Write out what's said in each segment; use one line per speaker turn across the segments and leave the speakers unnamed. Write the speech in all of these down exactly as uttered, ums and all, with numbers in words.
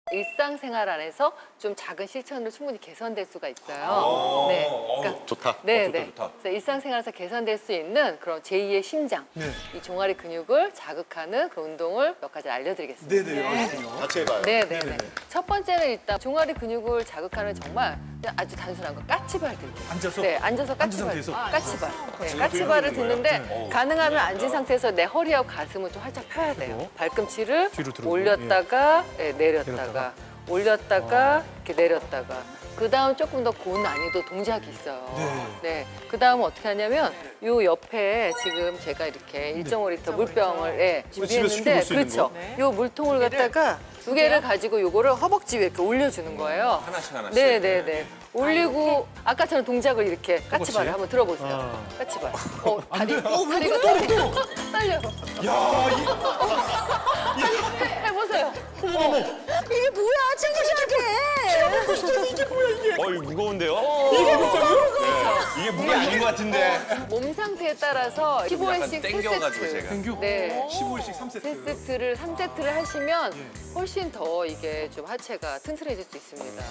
일상생활 안에서 좀 작은 실천으로 충분히 개선될 수가 있어요. 네,
그러니까 좋다.
네,
어, 좋다,
네.
좋다.
그래서 일상생활에서 개선될 수 있는 그런 제이의 심장,
네.
이 종아리 근육을 자극하는 그 운동을 몇 가지 알려드리겠습니다.
네네. 알겠습니다.
같이 해봐요.
네, 네, 네. 첫 번째는 일단 종아리 근육을 자극하는 정말 그냥 아주 단순한 거 까치발 들기.
앉아서?
네, 앉아서
앉은
까치발.
상태에서?
아, 까치발. 네,
지금
까치발을
들고 있는
듣는데
거예요? 네.
가능하면 앉은 상태에서 내 허리하고 가슴을 좀 활짝 펴야 돼요.
그리고?
발꿈치를
뒤로 들어주고,
올렸다가 네, 내렸다가,
내렸다가.
올렸다가 이렇게 내렸다가. 그 다음 조금 더 고난이도 동작이 있어요.
네.
네. 그 다음은 어떻게 하냐면 요 옆에 지금 제가 이렇게 일 점 오 리터 물병을 네,
집에서
준비했는데
시켜볼 수 있는
그렇죠.
거?
네.
요 물통을 갖다가 두 개를 가지고 요거를 허벅지 위에 이렇게 올려주는 거예요.
하나씩 하나씩.
네, 네, 네. 올리고 아까처럼 동작을 이렇게 까치발을 한번 들어보세요.
아.
까치발. 어, 다리,
돼.
어, 다리가 떨려. 떨려.
야, 이
해보세요.
이게 뭐야? 창조시작해.
이게 뭐야 이게?
어, 이거 무거운데요?
이게 뭐야?
이게 무게 아닌 것 같은데.
몸 상태에 따라서 십오
약간
회씩 세
땡겨가지고
세트.
제가.
땡겨?
네.
십오 일씩 삼
세
세트.
세트를 삼 세트를 하시면 훨씬 더 이게 좀 하체가 튼튼해질 수 있습니다.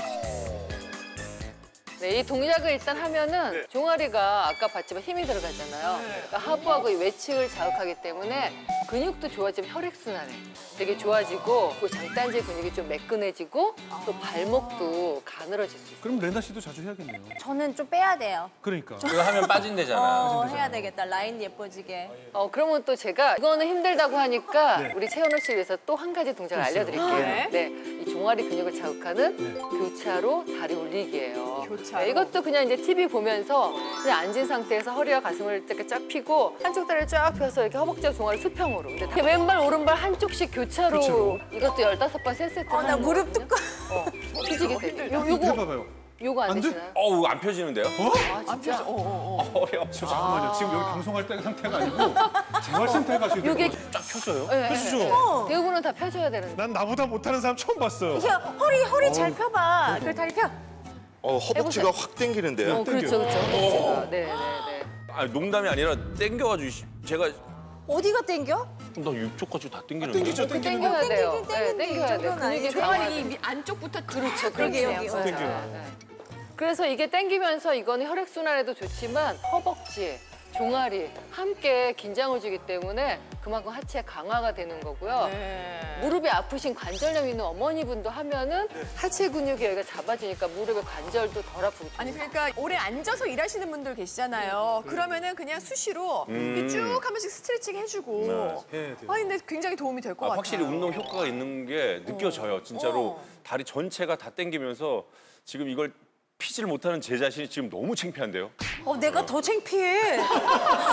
네, 이 동작을 일단 하면은 종아리가 아까 봤지만 힘이 들어가잖아요. 그러니까 하부하고 이 외측을 자극하기 때문에 근육도 좋아지면 혈액순환에 되게 좋아지고 그 장단지 근육이 좀 매끈해지고 또 발목도 가늘어질 수 있어요.
그럼 레나 씨도 자주 해야겠네요.
저는 좀 빼야 돼요.
그러니까.
이거 하면 빠진대잖아.
어, 해야 되겠다. 라인 예뻐지게.
어, 그러면 또 제가 이거는 힘들다고 하니까
네.
우리 채연우 씨를 위해서 또 한 가지 동작을
있어요.
알려드릴게요.
네.
네. 이 종아리 근육을 자극하는
네.
교차로 다리 올리기예요.
교차로?
네, 이것도 그냥 이제 티비 보면서 그냥 앉은 상태에서 허리와 가슴을 이렇게 쫙 펴고 한쪽 다리를 쫙 펴서 이렇게 허벅지와 종아리 수평으로. 근데 이렇게 왼발 오른발 한쪽씩 교차로,
교차로.
이것도 열다섯 번 세 세트.
어, 나 무릎 두꺼.
어, 펴지게 돼요. 요,
이거
요거,
해봐봐요.
요거 안
안 돼?
되시나요?
어우, 안 펴지는데요?
아, 진짜?
어려.
지금 잠깐만요. 지금 여기 방송할 때 상태가 아니고 재활센터에 가셔야 돼요.
요게
쫙 펴져요?
네,
펴지죠?
네, 네. 대부분은 다 펴줘야 되는데.
난 나보다 못하는 사람 처음 봤어요.
야, 허리 허리 잘 펴봐. 그 다리 펴.
어, 허벅지가
해보세요.
확 당기는데요?
어, 그렇죠, 그렇죠. 허벅지가. 네, 네, 네.
아, 농담이 아니라 당겨가지고 씨, 제가
어디가 땡겨?
나 이쪽까지 다 당기는데.
땡기죠,
그
땡기는
땡겨야
거.
돼요.
땡기긴
네,
땡기는데
땡겨야
이
돼요.
정도는
근육이
아니죠.
강화돼.
이 안쪽부터
그렇죠,
그러게요,
그렇죠.
여기요.
땡겨요.
네, 네. 그래서 이게 땡기면서 이거는 혈액순환에도 좋지만 허벅지, 종아리 함께 긴장을 주기 때문에 그만큼 하체 강화가 되는 거고요.
네.
무릎이 아프신 관절염 있는 어머니분도 하면은 하체 근육이 여기가 잡아주니까 무릎의 관절도 덜 아프고.
아니 그러니까 오래 앉아서 일하시는 분들 계시잖아요. 그러면은 그냥 수시로 이렇게 쭉 한 번씩 스트레칭 해주고.
해야 돼요.
아 근데 굉장히 도움이 될 것
아,
같아요.
확실히 운동 효과가 있는 게 느껴져요. 진짜로
어.
다리 전체가 다 당기면서 지금 이걸 피질 못하는 제 자신이 지금 너무 창피한데요.
어, 내가 더 창피해.